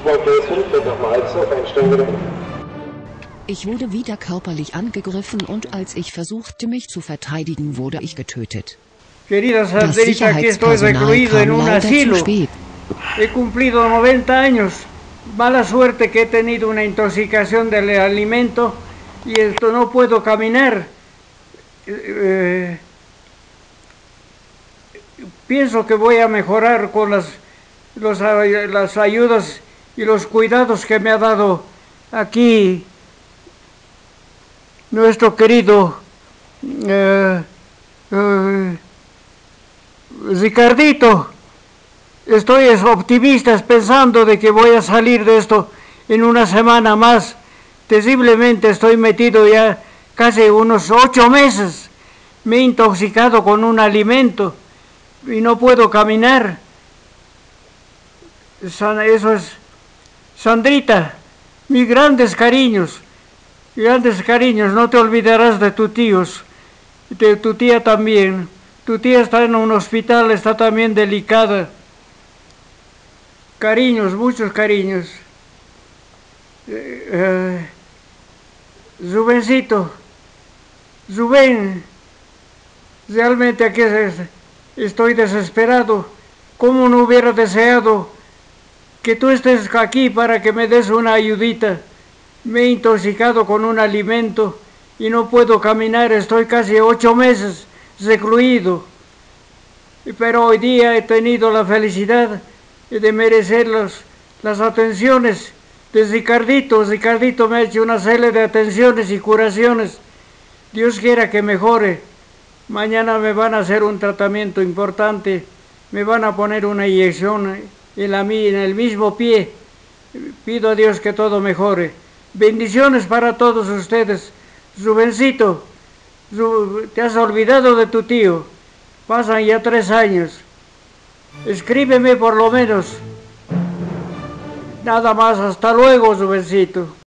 Ich wurde wieder körperlich angegriffen und als ich versuchte, mich zu verteidigen, wurde ich getötet. Querida Das Sandrita, aquí estoy Sicherheitspersonal recluido en kam un leider zu asilo. spät. He cumplido 90 años. Mala suerte que he tenido una intoxicación del alimento y esto no puedo caminar. Pienso que voy a mejorar con las ayudas y los cuidados que me ha dado aquí nuestro querido Ricardito. Estoy optimista pensando de que voy a salir de esto en una semana más. Terriblemente estoy metido ya casi unos 8 meses. Me he intoxicado con un alimento y no puedo caminar. Eso es, Sandrita, mis grandes cariños, no te olvidarás de tus tíos, de tu tía también. Tu tía está en un hospital, está también delicada. Cariños, muchos cariños. Rubencito, Rubén, realmente aquí estoy desesperado. ¿Cómo no hubiera deseado que tú estés aquí para que me des una ayudita? Me he intoxicado con un alimento y no puedo caminar, estoy casi 8 meses recluido. Pero hoy día he tenido la felicidad de merecer las atenciones de Ricardito. Ricardito me ha hecho una serie de atenciones y curaciones. Dios quiera que mejore. Mañana me van a hacer un tratamiento importante. Me van a poner una inyección en el mismo pie. Pido a Dios que todo mejore. Bendiciones para todos ustedes. Rubencito, te has olvidado de tu tío. Pasan ya 3 años. Escríbeme por lo menos. Nada más, hasta luego, Rubencito.